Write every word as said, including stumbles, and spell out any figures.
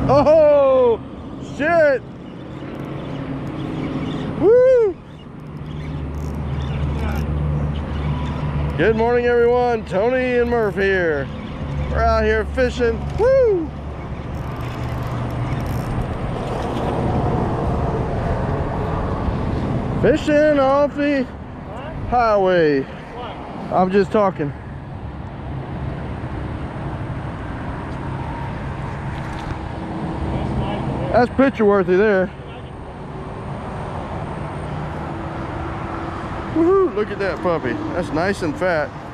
Oh, shit. Woo. Good morning, everyone. Tony and Murph here. We're out here fishing. Woo. Fishing off the highway. I'm just talking. That's picture worthy there. Woohoo, look at that puppy. That's nice and fat.